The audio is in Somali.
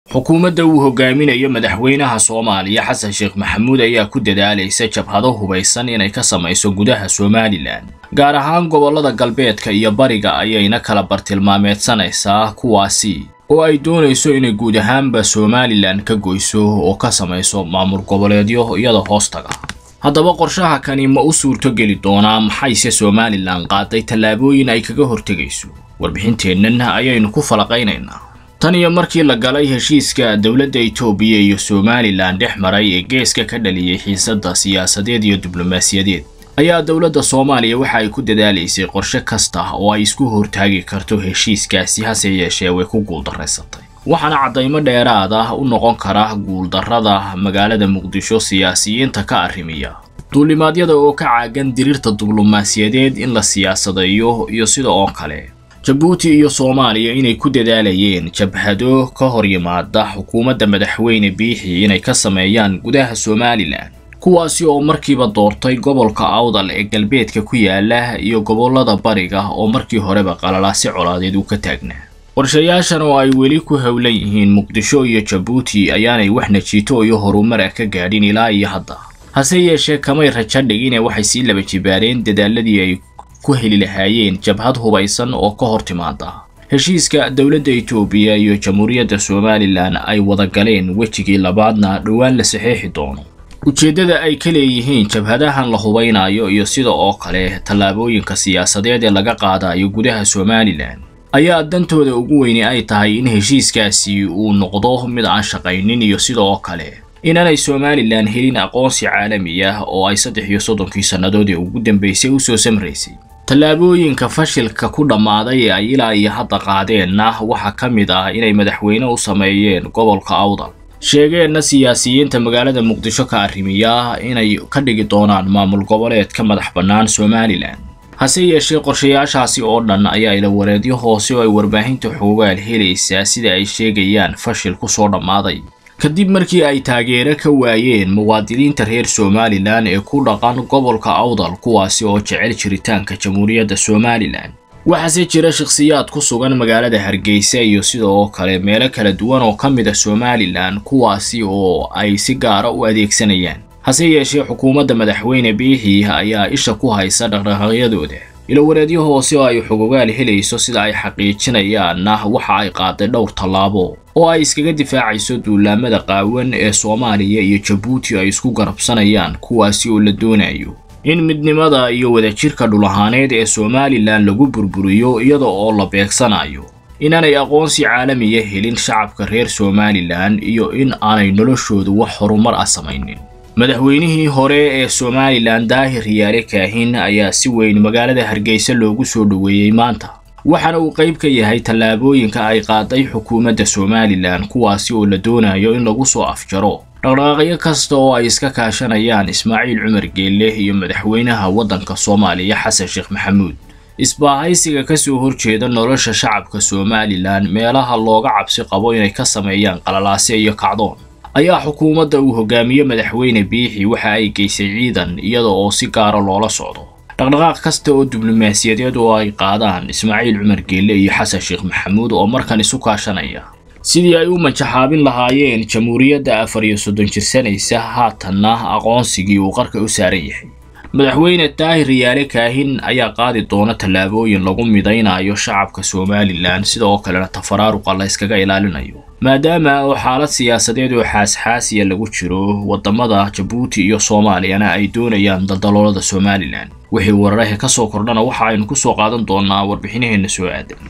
xukuumadda uu hogaaminayo madaxweynaha Soomaaliya Xasan Sheekh Maxamuud ayaa ku dadaalaysa jabhado hubaysan inay ka samayso gudaha Somaliland gaar ahaan gobolada galbeedka iyo bariga ayayna kala bartilmaameedsanaysaa kuwaasi oo ay doonayso inay guud ahaanba Somaliland ka goyso oo ka samayso maamul goboleedyo iyada hoostaga. haddaba qorshaha kani ma u suurto geli doonaa maxayse Somaliland qaaday tallaabooyin ay kaga hortagayso warbixinteennan ayaynu ku falaqaynaynaa. tan iyo markii la galay heshiiska dawladda Itoobiya iyo Somaliland dhexmaray ee geeska ka dhaliyay xiisadda siyaasadeed iyo diblomaasiyadeed ayaa dawladda Soomaaliya waxa ay ku dadaalaysay qorshe kasta oo ay isku hortaagi karto heshiiskaasi hase yeeshee way ku guuldareysatay. waxaana cadaymo dheeraad ah u noqon kara guuldarrada magaalada Muqdisho siyaasiyiinta ka arrimiya duulimaadyada oo ka caagan dirirta diblomaasiyadeed in la siyaasadeeyo iyo sidoo kale Djibouti iyo Soomaaliya inay ku dadaalayeen jabhado ka hor yimaada xukuumadda madaxweyne Biixi inay ka sameeyaan gudaha Somaliland kuwaasi oo markiiba doortay gobolka Awdal ee galbeedka ku yaala iyo gobolada bariga oo markii horeba qalalaasi colaadeed u ka taagnaa. qorshayaashan oo ay weli ku hawlan yihiin Muqdisho iyo Djibouti ayaanay wax najiito iyo horumar ka gaadhin ilaa iyo hadda. hase yeeshee kamay rajo dhigin waxay si laba jibaareen dadaaladii ay ku heli lahaayeen jabhad hubaysan oo ka hor timaada heshiiska dawladda Itoobiya iyo Jamhuuriyadda Somaliland ay wada galeen wejigii labaadna dhawaan la saxeexi doono. ujeedada ay ka leeyihiin jabhadahan la hubeynayo iyo sidoo kale tallaabooyinka siyaasadeed ee laga qaadayo gudaha Somaliland ayaa dantooda ugu weyn ay tahay in heshiiskaasi uu noqdo mid aan shaqaynin iyo sidoo kale inay Somaliland helin aqoonsi caalami ah oo ay 33 sanadood ugu dambeysay u soo samreysay. tallaabooyinka fashilka ku dhamaaday ay ilaa iyo hadda qaadeenna waxa kamid ah inay madaxweyne u sameeyeen gobolka Awdal sheegeen siyaasiyiinta magaalada Muqdisho ka arrimiya inay ka dhigi doonaan maamul goboleed ka madax bannaan Somaliland. hase yeeshee qorshayaashaasi oo dhan ayaa ila wareedyo hoose oo ay warbaahinta xogaal helaysaa sida ay sheegayaan fashil ku soo dhamaaday kadib markii ay taageero ka waayeen muwaadiniinta reer Somaliland ee ku dhaqan gobolka Awdal kuwaasi oo jecel jiritaanka Jamhuuriyadda Somaliland. waxaase jira shakhsiyaad ku sugan magaalada Hargeysa iyo sidoo kale meelo kala duwan oo kamid ah Somaliland kuwaasi oo ay si gaar ah u adeegsanayaan. hase yeeshee xukuumadda madaxweyne Biixi ayaa isha ku haysa dhaqdhaqaaqyadooda. ila wareedyo hoose oo ay xogaal helayso sida ay xaqiijinayaan waxa ay qaaday dhowr tallaabo oo ay iskaga difaacayso duulaamada qaawan ee Soomaaliya iyo Djibouti ay isku garabsanayaan kuwaasi oo la doonayo in midnimada iyo wadajirka dhulahaaneed ee Somaliland lagu burburiyo iyada oo la beegsanayo inanay aqoonsi caalami ah helin shacabka reer Somaliland iyo in aanay noloshoodu wax horumar ah samaynin. madaxweynihii hore ee Somaliland Daahir Riyaale Kaahin ayaa si weyn magaalada Hargeysa loogu soo dhaweeyay maanta waxaana uu qayb ka yahay tallaabooyinka ay qaaday xukuumadda Somaliland kuwaasi oo la doonayo in lagu soo afjaro dhaqdhaqaaqyo kasta oo ay iska kaashanayaan Ismaaciil Cumar Geelle iyo madaxweynaha waddanka Soomaaliya Xasan Sheekh Maxamuud. isbaahaysiga ka soo horjeeda nolosha shacabka Somaliland meelaha looga cabsi qabo inay ka sameeyaan qalalaasi iyo kacdoon ayaa xukuumadda uu hogaamiyo madaxweyne Biixi waxa ay geysay ciidan iyada oo si gaar ah loola socdo dhaqdhaqaaq kasta oo diblomaasiyadeed oo ay qaadaan Ismaaciil Cumar Geelle iyo Xasan Sheekh Maxamuud oo markan isu kaashanaya sidii ay u majaxaabin lahaayeen Jamhuuriyadda 34 jirsanaysa haatanna aqoonsigii uu qarka u saaran yahay. madaxweyne Daahir Riyaale Kaahin ayaa qaadi doona tallaabooyin lagu midaynayo shacabka Somaliland sidoo kale tafaraaruqa la iskaga ilaalinayo maadaama xaalad siyaasadeed oo xasaasiya lagu jiro wadamada Djibouti iyo Soomaaliya ay doonayaan daldaloolada Somaliland. wixii wararka ka soo kordhana waxa aynu ku soo qaadan doonaa warbixinaheena soo aadan.